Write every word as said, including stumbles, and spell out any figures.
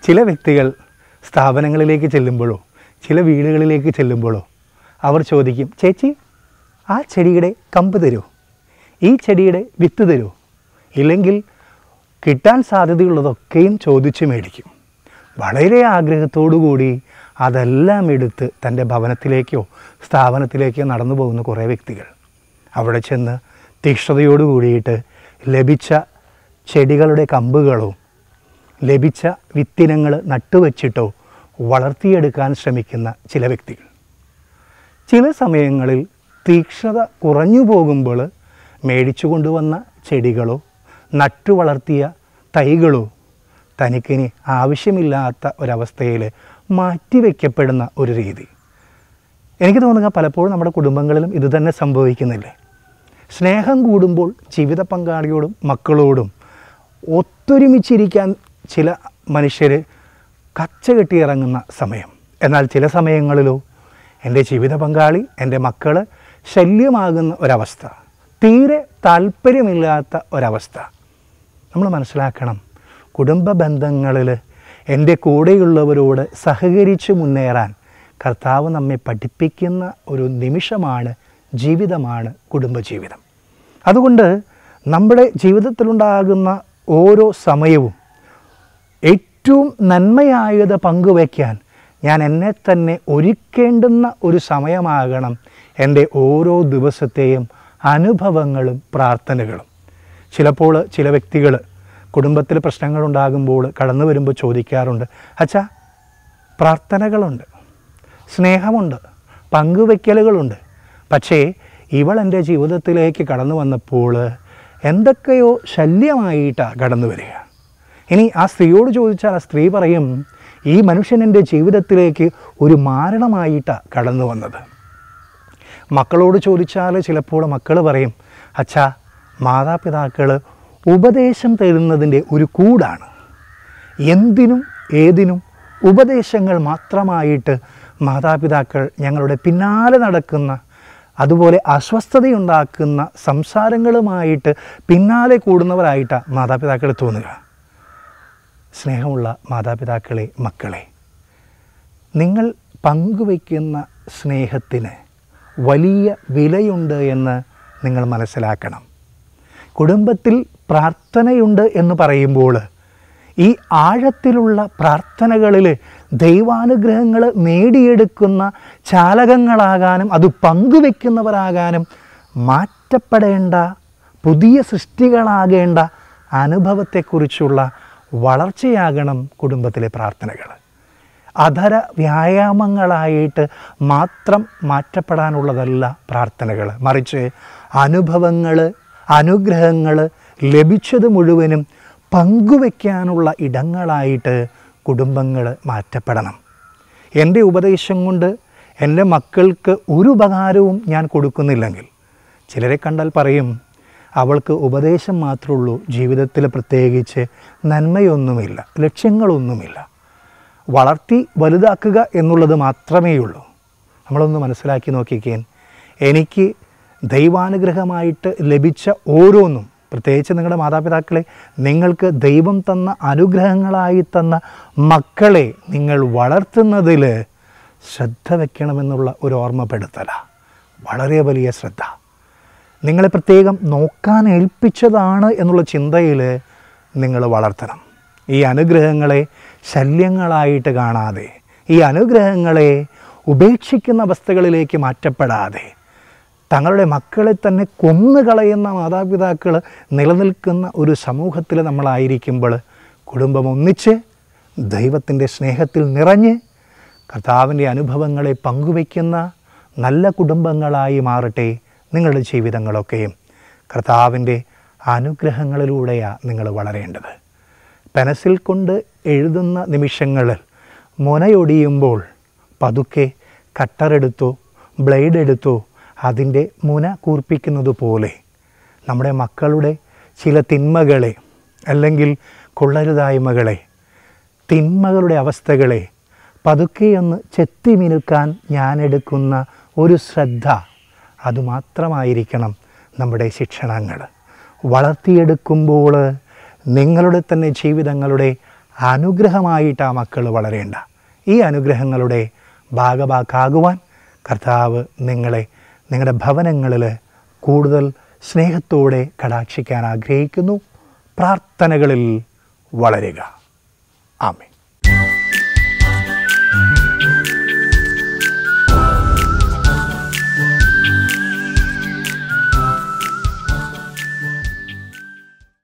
ചില വ്യക്തികൾ സ്ഥാപനങ്ങളിലേക്ക് ചെല്ലുമ്പോഴോ ചില വീടുകളിലേക്ക് ചെല്ലുമ്പോഴോ അവർ ചോദിക്കും, ചേച്ചി ആ ചെടിയുടെ കമ്പ് തരുമോ, ഈ ചെടിയുടെ വിത്ത് തരുമോ, ഇല്ലെങ്കിൽ കിട്ടാൻ സാധ്യതയുള്ളതൊക്കെയും ചോദിച്ച് മേടിക്കും. വളരെ ആഗ്രഹത്തോടു കൂടി അതെല്ലാം എടുത്ത് തൻ്റെ ഭവനത്തിലേക്കോ സ്ഥാപനത്തിലേക്കോ നടന്നു പോകുന്ന കുറേ വ്യക്തികൾ അവിടെ ചെന്ന് തീക്ഷ്ണതയോട് കൂടിയിട്ട് ലഭിച്ച ചെടികളുടെ കമ്പുകളോ ലഭിച്ച വിത്തിനങ്ങൾ നട്ടുവച്ചിട്ടോ വളർത്തിയെടുക്കാൻ ശ്രമിക്കുന്ന ചില വ്യക്തികൾ. ചില സമയങ്ങളിൽ തീക്ഷ്ണത കുറഞ്ഞു പോകുമ്പോൾ മേടിച്ചു കൊണ്ടുവന്ന ചെടികളോ നട്ടു വളർത്തിയ തൈകളോ തനിക്കിനി ആവശ്യമില്ലാത്ത ഒരവസ്ഥയിൽ മാറ്റിവെക്കപ്പെടുന്ന ഒരു രീതി. എനിക്ക് തോന്നുക പലപ്പോഴും നമ്മുടെ കുടുംബങ്ങളിലും ഇതുതന്നെ സംഭവിക്കുന്നില്ലേ. സ്നേഹം കൂടുമ്പോൾ ജീവിത പങ്കാളിയോടും മക്കളോടും ഒത്തൊരുമിച്ചിരിക്കാൻ ചില മനുഷ്യർ കച്ചകെട്ടിയിറങ്ങുന്ന സമയം, എന്നാൽ ചില സമയങ്ങളിലോ എൻ്റെ ജീവിത പങ്കാളി എൻ്റെ മക്കൾ ശല്യമാകുന്ന ഒരവസ്ഥ, തീരെ താല്പര്യമില്ലാത്ത ഒരവസ്ഥ. നമ്മൾ മനസ്സിലാക്കണം, കുടുംബ ബന്ധങ്ങളിൽ എൻ്റെ കൂടെയുള്ളവരോട് സഹകരിച്ച് മുന്നേറാൻ കർത്താവ് നമ്മെ പഠിപ്പിക്കുന്ന ഒരു നിമിഷമാണ്, ജീവിതമാണ് കുടുംബജീവിതം. അതുകൊണ്ട് നമ്മുടെ ജീവിതത്തിലുണ്ടാകുന്ന ഓരോ സമയവും ഏറ്റവും നന്മയായത് പങ്കുവയ്ക്കാൻ ഞാൻ എന്നെ തന്നെ ഒരുക്കേണ്ടുന്ന ഒരു സമയമാകണം എൻ്റെ ഓരോ ദിവസത്തെയും അനുഭവങ്ങളും പ്രാർത്ഥനകളും. ചിലപ്പോൾ ചില വ്യക്തികൾ കുടുംബത്തിൽ പ്രശ്നങ്ങളുണ്ടാകുമ്പോൾ കടന്നു വരുമ്പോൾ ചോദിക്കാറുണ്ട്, അച്ഛാ പ്രാർത്ഥനകളുണ്ട്, സ്നേഹമുണ്ട്, പങ്കുവയ്ക്കലുകളുണ്ട്, പക്ഷേ ഇവൾ എൻ്റെ ജീവിതത്തിലേക്ക് കടന്നു വന്നപ്പോൾ എന്തൊക്കെയോ ശല്യമായിട്ടാണ് കടന്നു വരിക. ഇനി ആ സ്ത്രീയോട് ചോദിച്ചാൽ ആ സ്ത്രീ പറയും, ഈ മനുഷ്യൻ എൻ്റെ ജീവിതത്തിലേക്ക് ഒരു മാരണമായിട്ടാണ് കടന്നു വന്നത്. മക്കളോട് ചോദിച്ചാൽ ചിലപ്പോൾ മക്കൾ പറയും, അച്ഛാ മാതാപിതാക്കൾ ഉപദേശം തരുന്നതിൻ്റെ ഒരു കൂടാണ്, എന്തിനും ഏതിനും ഉപദേശങ്ങൾ മാത്രമായിട്ട് മാതാപിതാക്കൾ ഞങ്ങളുടെ പിന്നാലെ നടക്കുന്ന, അതുപോലെ അസ്വസ്ഥതയുണ്ടാക്കുന്ന സംസാരങ്ങളുമായിട്ട് പിന്നാലെ കൂടുന്നവരായിട്ടാണ് മാതാപിതാക്കൾ തോന്നുക. സ്നേഹമുള്ള മാതാപിതാക്കളെ, മക്കളെ, നിങ്ങൾ പങ്കുവയ്ക്കുന്ന സ്നേഹത്തിന് വലിയ വിലയുണ്ട് എന്ന് നിങ്ങൾ മനസ്സിലാക്കണം. കുടുംബത്തിൽ പ്രാർത്ഥനയുണ്ട് എന്ന് പറയുമ്പോൾ ഈ ആഴത്തിലുള്ള പ്രാർത്ഥനകളിൽ ദൈവാനുഗ്രഹങ്ങൾ നേടിയെടുക്കുന്ന ചാലകങ്ങളാകാനും അത് പങ്കുവെക്കുന്നവരാകാനും മാറ്റപ്പെടേണ്ട പുതിയ സൃഷ്ടികളാകേണ്ട അനുഭവത്തെക്കുറിച്ചുള്ള വളർച്ചയാകണം കുടുംബത്തിലെ പ്രാർത്ഥനകൾ. അധര വ്യായാമങ്ങളായിട്ട് മാത്രം മാറ്റപ്പെടാനുള്ളതല്ല പ്രാർത്ഥനകൾ, മറിച്ച് അനുഭവങ്ങൾ, അനുഗ്രഹങ്ങൾ ലഭിച്ചത് മുഴുവനും പങ്കുവയ്ക്കാനുള്ള ഇടങ്ങളായിട്ട് കുടുംബങ്ങൾ മാറ്റപ്പെടണം. എൻ്റെ ഉപദേശം കൊണ്ട് എൻ്റെ മക്കൾക്ക് ഒരു ഉപകാരവും ഞാൻ കൊടുക്കുന്നില്ലെങ്കിൽ ചിലരെ കണ്ടാൽ പറയും, അവൾക്ക് ഉപദേശം മാത്രമേ ഉള്ളൂ, ജീവിതത്തിൽ പ്രത്യേകിച്ച് നന്മയൊന്നുമില്ല, ലക്ഷ്യങ്ങളൊന്നുമില്ല, വളർത്തി വലുതാക്കുക എന്നുള്ളത് മാത്രമേ ഉള്ളൂ. നമ്മളൊന്ന് മനസ്സിലാക്കി നോക്കിക്കേൻ, എനിക്ക് ദൈവാനുഗ്രഹമായിട്ട് ലഭിച്ച ഓരോന്നും, പ്രത്യേകിച്ച് നിങ്ങളുടെ മാതാപിതാക്കളെ, നിങ്ങൾക്ക് ദൈവം തന്ന അനുഗ്രഹങ്ങളായി തന്ന മക്കളെ നിങ്ങൾ വളർത്തുന്നതിൽ ശ്രദ്ധ വയ്ക്കണമെന്നുള്ള ഒരു ഓർമ്മപ്പെടുത്തലാണ്, വളരെ വലിയ ശ്രദ്ധ. നിങ്ങളെ പ്രത്യേകം നോക്കാൻ ഏൽപ്പിച്ചതാണ് എന്നുള്ള ചിന്തയിൽ നിങ്ങൾ വളർത്തണം. ഈ അനുഗ്രഹങ്ങളെ ശല്യങ്ങളായിട്ട് കാണാതെ, ഈ അനുഗ്രഹങ്ങളെ ഉപേക്ഷിക്കുന്ന അവസ്ഥകളിലേക്ക് മാറ്റപ്പെടാതെ, തങ്ങളുടെ മക്കളെ തന്നെ കൊന്നുകളയുന്ന മാതാപിതാക്കൾ നിലനിൽക്കുന്ന ഒരു സമൂഹത്തിൽ നമ്മളായിരിക്കുമ്പോൾ കുടുംബം ഒന്നിച്ച് ദൈവത്തിൻ്റെ സ്നേഹത്തിൽ നിറഞ്ഞ് കർത്താവിൻ്റെ അനുഭവങ്ങളെ പങ്കുവയ്ക്കുന്ന നല്ല കുടുംബങ്ങളായി മാറട്ടെ നിങ്ങളുടെ ജീവിതങ്ങളൊക്കെയും. കർത്താവിൻ്റെ അനുഗ്രഹങ്ങളിലൂടെയാണ് നിങ്ങൾ വളരേണ്ടത്. പെൻസിൽ കൊണ്ട് എഴുതുന്ന നിമിഷങ്ങളിൽ മുനയൊടിയുമ്പോൾ പതുക്കെ കട്ടറെടുത്തോ ബ്ലേഡ് എടുത്തോ അതിൻ്റെ മുന കൂർപ്പിക്കുന്നത് പോലെ നമ്മുടെ മക്കളുടെ ചില തിന്മകളെ, അല്ലെങ്കിൽ കൊള്ളരുതായ്മകളെ, തിന്മകളുടെ അവസ്ഥകളെ പതുക്കെയൊന്ന് ചെത്തി മിനുക്കാൻ ഞാനെടുക്കുന്ന ഒരു ശ്രദ്ധ, അതുമാത്രമായിരിക്കണം നമ്മുടെ ശിക്ഷണങ്ങൾ. വളർത്തിയെടുക്കുമ്പോൾ നിങ്ങളുടെ തന്നെ ജീവിതങ്ങളുടെ അനുഗ്രഹമായിട്ട് ആ മക്കൾ വളരേണ്ട. ഈ അനുഗ്രഹങ്ങളുടെ ഭാഗഭാക്കാകുവാൻ കർത്താവ് നിങ്ങളെ നിങ്ങളുടെ ഭവനങ്ങളിൽ കൂടുതൽ സ്നേഹത്തോടെ കടാക്ഷിക്കാൻ ആഗ്രഹിക്കുന്നു. പ്രാർത്ഥനകളിൽ വളരുക. ആമേൻ.